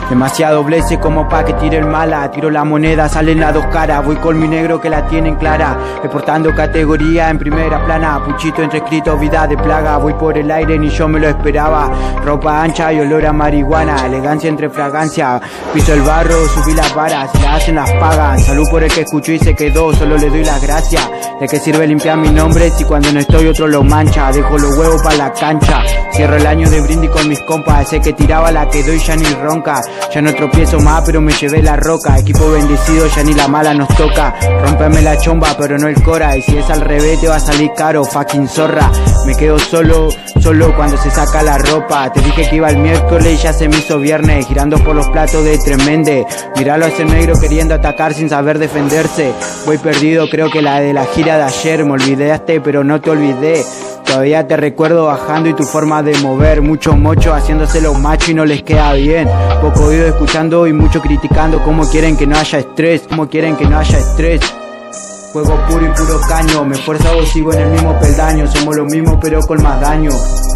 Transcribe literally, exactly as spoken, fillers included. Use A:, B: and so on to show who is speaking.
A: Demasiado blese como pa' que tire el mala. Tiro la moneda, salen las dos caras. Voy con mi negro que la tienen clara, reportando categoría en primera plana. Puchito entre escritos, vida de plaga. Voy por el aire, ni yo me lo esperaba. Ropa ancha y olor a marihuana. Elegancia entre fragancia. Piso el barro, subí las varas. Si la hacen las pagan. Salud por el que escuchó y se quedó. Solo le doy las gracias. ¿De qué sirve limpiar mi nombre si cuando no estoy otro lo mancha? Dejo los huevos pa' la cancha. Cierro el año de brindis con mis compas. Ese que tiraba la quedó y ya ni ronca. Ya no tropiezo más pero me llevé la roca. Equipo bendecido, ya ni la mala nos toca. Rómpeme la chomba pero no el cora. Y si es al revés te va a salir caro, fucking zorra. Me quedo solo, solo cuando se saca la ropa. Te dije que iba el miércoles y ya se me hizo viernes. Girando por los platos de Tremende. Míralo a ese negro queriendo atacar sin saber defenderse. Voy perdido, creo que la de la gira de ayer. Me olvidaste pero no te olvidé. Todavía te recuerdo bajando y tu forma de mover. Muchos mochos haciéndose los machos y no les queda bien. Poco oído escuchando y mucho criticando. Cómo quieren que no haya estrés, cómo quieren que no haya estrés. Juego puro y puro caño. Me esfuerzo o sigo en el mismo peldaño. Somos los mismos pero con más daño.